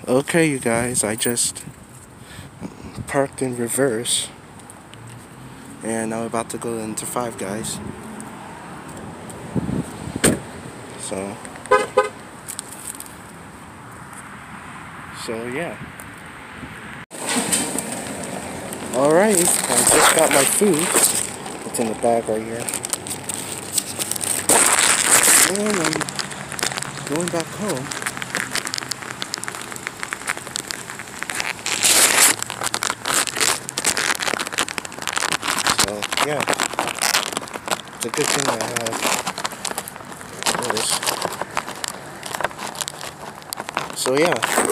Okay, you guys, I just parked in reverse, and I'm about to go into Five Guys. So yeah. Alright, I just got my food. It's in the bag right here. And I'm going back home. So yeah, it's a good thing I have this. So yeah.